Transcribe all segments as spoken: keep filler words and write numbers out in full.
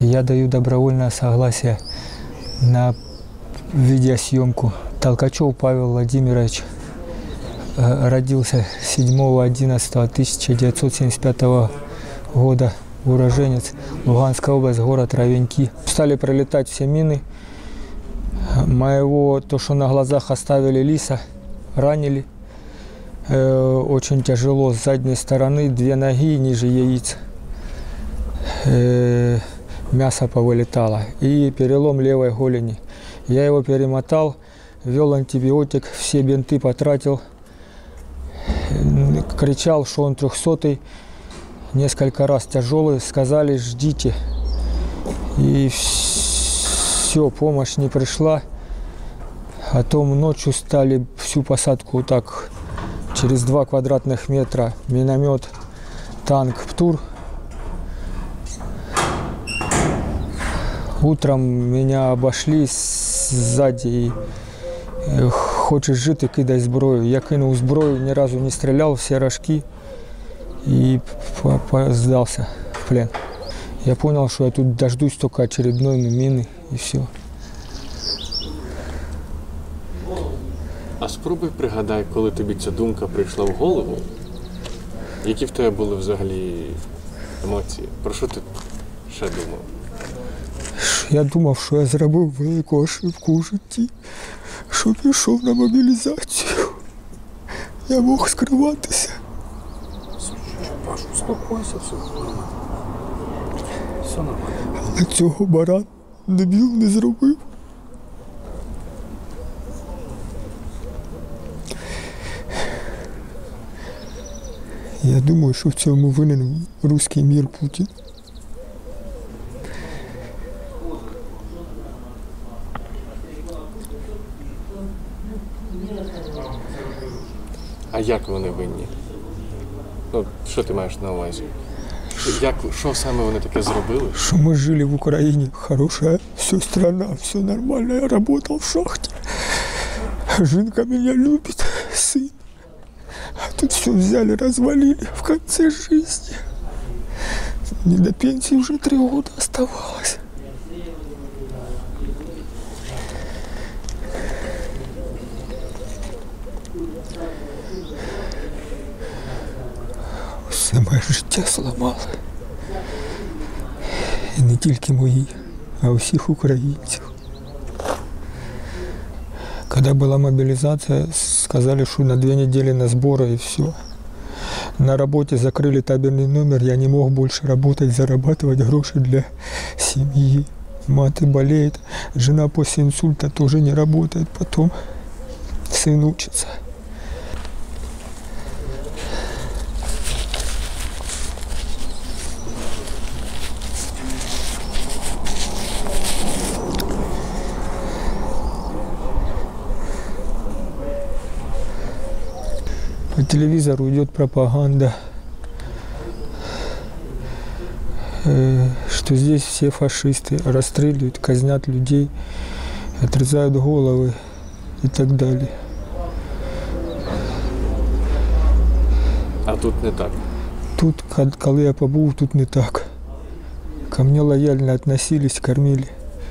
Я даю добровольное согласие на видеосъемку. Толкачев Павел Владимирович родился седьмого одиннадцатого тысяча девятьсот семьдесят пятого года. Уроженец, Луганская область, город Ровеньки. Стали пролетать все мины. Моего, то, что на глазах оставили лиса, ранили. Э, очень тяжело с задней стороны, две ноги ниже яиц. Э, мясо повылетало. И перелом левой голени. Я его перемотал, ввел антибиотик, все бинты потратил. Кричал, что он трехсотый. Несколько раз тяжелый, сказали, ждите. И все, помощь не пришла. А то ночью стали всю посадку вот так, через два квадратных метра, миномет, танк, ПТУР. Утром меня обошли сзади и хочешь жити, кидай зброю. Я кинул зброю, ни разу не стрелял, все рожки. И сдался в плен. Я понял, что я тут дождусь только очередной мины, и все. А спробуй пригадай, коли тобі ця думка прийшла в голову, які в тебе були взагалі емоції? Про що ти ще думав? Я думав, що я зробив велику ошибку у житті, що пішов на мобілізацію. Я мог скриватися. Успокойся, все нормально. Все нормально. Але цього баран дебіл не зробив. Я думаю, що в цьому винен руський мір Путін. А як вони винні? Ну, що ти маєш на увазі? Як, що саме вони таке зробили? Що ми жили в Україні, хороша, все страна, все нормально, я работал в шахте. Жінка меня любит, сын. А тут все взяли, развалили в конце жизни. Не до пенсии уже три года оставалось. Все моє життя зламали. І не тільки мої, а усіх українців. Когда была мобилизация, сказали, что на две недели на сборы и все. На работе закрыли табельный номер, я не мог больше работать, зарабатывать гроши для семьи. Мать болеет, жена после инсульта тоже не работает, потом сын учится. По телевизору идет пропаганда, что здесь все фашисты, расстреливают, казнят людей, отрезают головы и так далее. А тут не так? Тут, коли я побув, тут не так. Ко мне лояльно относились, кормили.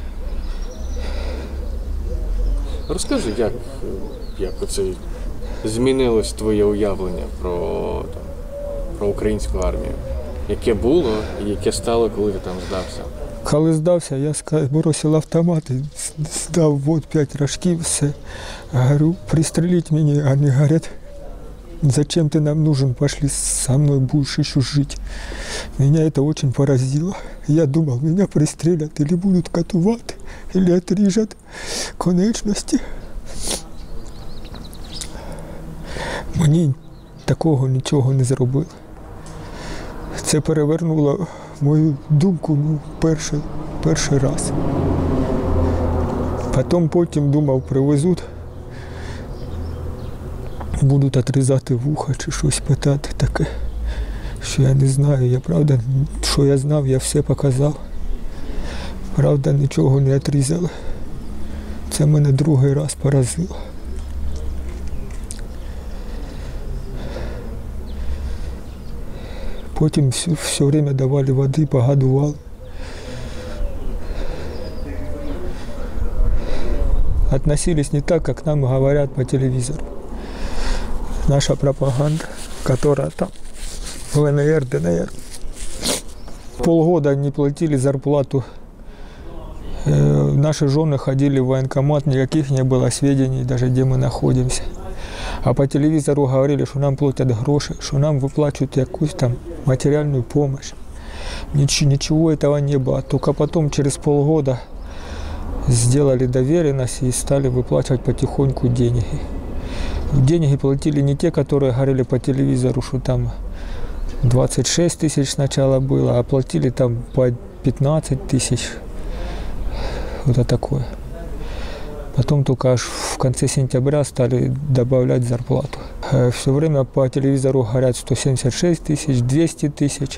Розкажи, як, як оце змінилось твоє уявлення про, там, про українську армію? Яке було і яке стало, коли ти там здався? Коли здався, я бросив автомат і здав, вот п'ять рожків, все. Говорю, пристреліть мене, вони говорять, зачем ты нам нужен, пошли со мной, будешь еще жить. Меня это очень поразило. Я думал, меня пристрелят или будут катувати, или отрежут конечности. Мені такого нічого не зробили. Це перевернуло мою думку ну, перший, перший раз. Потім, потім думав, привезуть, будуть відрізати вуха чи щось питати таке, що я не знаю. Я правда, що я знав, я все показав. Правда, нічого не відрізали. Це мене другий раз поразило. Потім все, все время давали води, погодували. относились не так, как нам говорят по телевизору. Наша пропаганда, которая там, ЛНР, ДНР. Полгода не платили зарплату. Э, наши жены ходили в военкомат, никаких не было сведений, даже где мы находимся. А по телевизору говорили, что нам платят гроши, что нам выплачивают якусь там материальную помощь. Ничего, ничего этого не было. Только потом, через полгода, сделали доверенность и стали выплачивать потихоньку деньги. Деньги платили не те, которые говорили по телевизору, что там двадцать шесть тысяч сначала было, а платили там по пятнадцать тысяч. Вот это такое. Потом только аж в конце сентября стали добавлять зарплату. Все время по телевизору говорят сто семьдесят шесть тысяч, двести тысяч.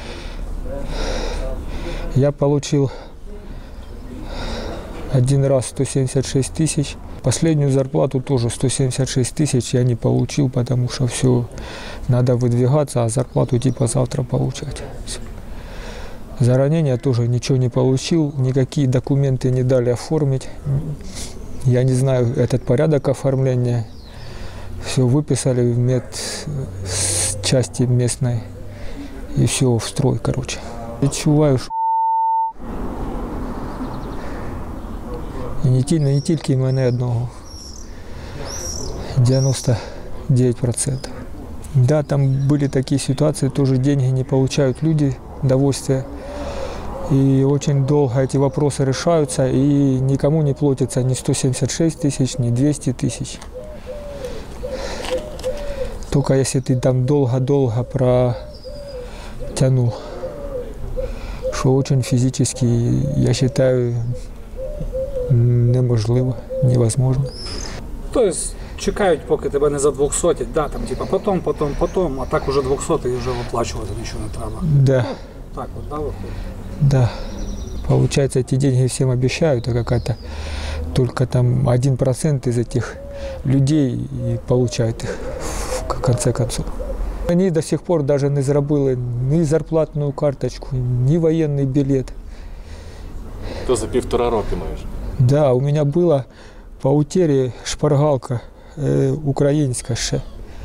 Я получил один раз сто семьдесят шесть тысяч. Последнюю зарплату тоже сто семьдесят шесть тысяч я не получил, потому что все, надо выдвигаться, а зарплату типа завтра получать. За ранение тоже ничего не получил, никакие документы не дали оформить. Я не знаю этот порядок оформления. Все выписали в медчасти местной и все в строй, короче. Відчуваю, що і не тільки, не тільки мене одного. девяносто девять процентов. Да, там были такие ситуации, тоже деньги не получают люди, удовольствие. И очень долго эти вопросы решаются, и никому не платится ни сто семьдесят шесть тысяч, ни двести тысяч. Только если ты там долго-долго протянул, что очень физически, я считаю, неможливо, невозможно. Тобто чекають, поки тебе не задвохсотять, да, там, типа, потом, потом, потом, а так уже двохсотий і вже виплачувати нічого не треба. Да. Так вот, да, выходит? Да. Получается, эти деньги всем обещают, а какая-то только там один процент из этих людей и получают их в конце концов. Они до сих пор даже не заработали ни зарплатную карточку, ни военный билет. То за півтора роки майже. Да, у меня была по утери шпаргалка э, украинская, что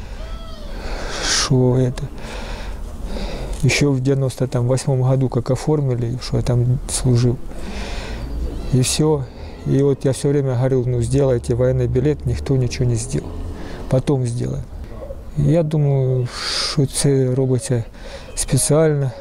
это. Еще в девяносто восьмом году, как оформили, что я там служил. И все. И вот я все время говорил, ну сделайте военный билет, никто ничего не сделал. Потом сделаем. Я думаю, что это робиться специально,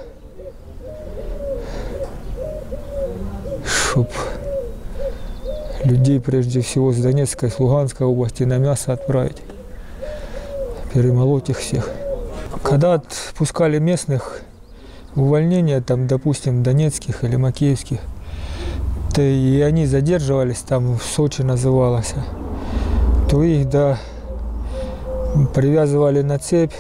чтобы людей, прежде всего, с Донецкой, с Луганской области на мясо отправить, перемолоть их всех. Когда отпускали местных, увольнения, там, допустим, донецких или макеевских, то и они задерживались, там в Сочи называлось, то их, да, привязывали на цепь,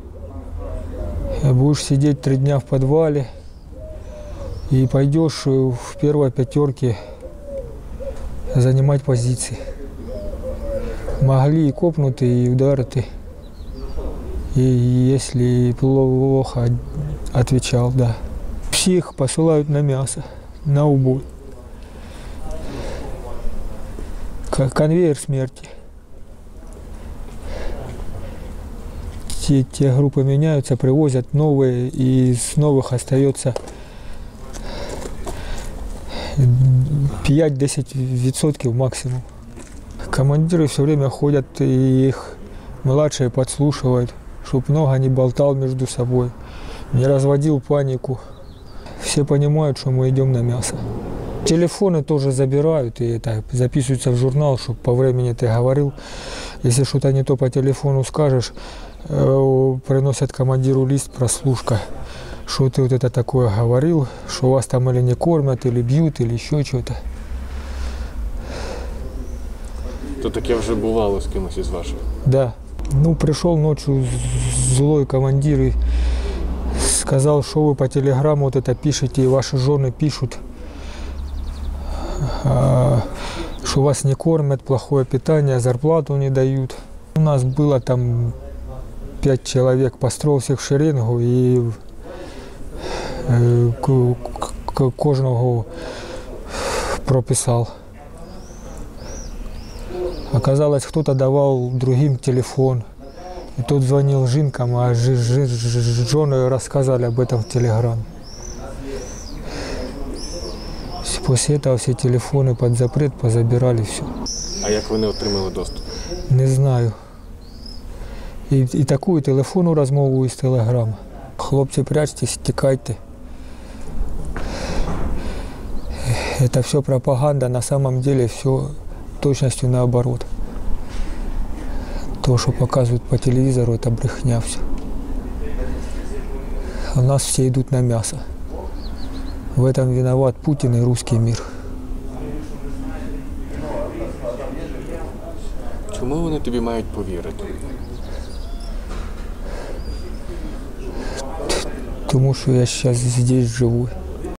будешь сидеть три дня в подвале, и пойдешь в первой пятерке занимать позиции. Могли и копнутые, и ударты. И если плохо отвечал, да. Всех посылают на мясо, на убой. Как конвейер смерти. Те, те группы меняются, привозят новые, и из новых остается пять-десять відсотків максимум. Командиры все время ходят, и их младшие подслушивают, чтобы много не болтал между собой, не разводил панику. Все понимают, что мы идем на мясо. Телефоны тоже забирают, и это записываются в журнал, чтобы по времени ты говорил. Если что-то не то по телефону скажешь, приносят командиру лист, прослушка, что ты вот это такое говорил, что вас там или не кормят, или бьют, или еще что-то. То таке вже бувало з кимось із ваших? Да. Ну, пришел ночью злой командир и сказал, что вы по телеграмму вот это пишете, и ваши жены пишут, что вас не кормят, плохое питание, зарплату не дают. У нас было там пять человек, построил всех в шеренгу и кожного прописал. Оказалось, кто-то давал другим телефон. И тот звонил жинкам, а жи- жи- жи- жены рассказали об этом в телеграм. После этого все телефоны под запрет позабирали, все. А як вони отримали доступ? Не знаю. І, і таку телефонну розмову із телеграма. Хлопці, прячьтесь, тікайте. Это все пропаганда, на самом деле все точностью наоборот. То, что показывают по телевизору, это брехня все. А у нас все идут на мясо. В этом виноват Путин и русский мир. Чому вони тобі мають повірити? Тому що я сейчас здесь живу.